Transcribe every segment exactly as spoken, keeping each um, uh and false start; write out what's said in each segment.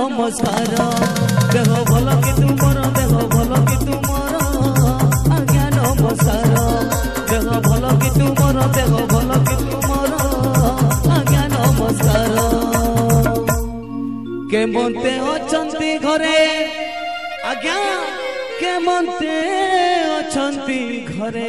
नमस्कार देह भल कि तुमर देह भल कि तुमर आज्ञा नमस्कार देह भल कि तुमर देह भल कि तुमर आज्ञा नमस्कार केमते अछंती घरे आज्ञा केमते अछंती घरे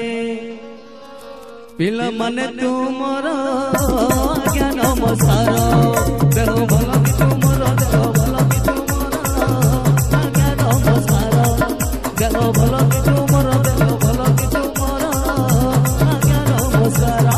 पिला माने तुमर आज्ञा नमस्कार देह भल कि तुमर देह भल कि तुमर आज्ञा नमस्कार देह भल कि तुमर देह भल कि तुमर आज्ञा नमस्कार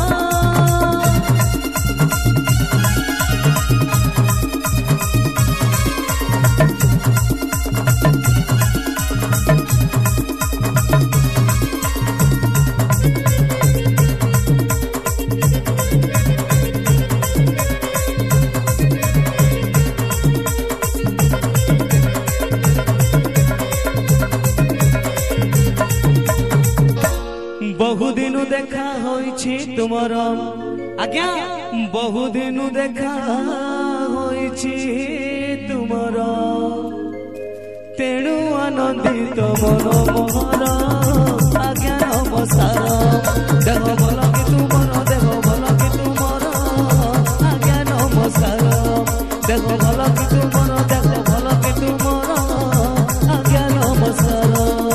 बहु दिन देखा होइछि तुमर आज्ञा बहु दिन देखा होइछि तुमर तेणु आनंदित मन मोहर आज्ञा नमस्कार देह भल कि तुमर देह भल कि तुमर आज्ञा नमस्कार देह भल कि तुमर देह भल कि तुमर आज्ञा नमस्कार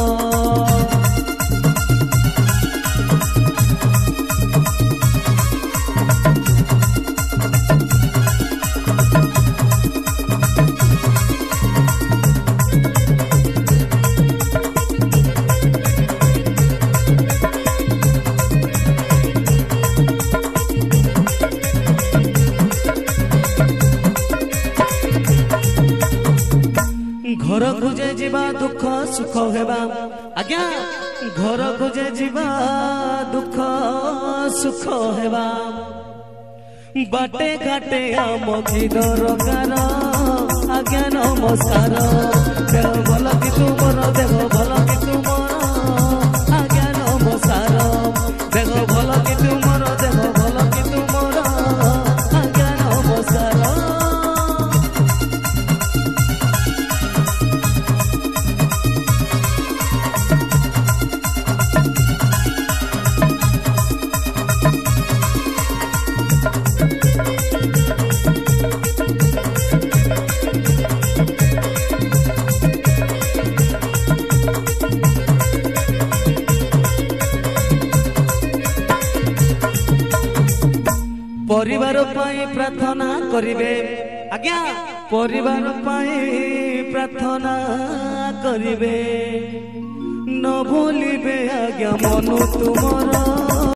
घर खोजे जीवा दुख सुख हेबा आज्ञा घर खोजे जीवा दुख सुख हेबा बाटे घाटे आम दरकार आज्ञा नमस्कार देह भल कि तुमर देह भल कि तुमर आज्ञा नमस्कार देह भल कि तुमर देह भल कि तुमर आज्ञा नमस्कार परिवार पाई प्रार्थना करिवे आज्ञा परिवार पाई प्रार्थना करिवे न भूलिबे आज्ञा मनु तुमर।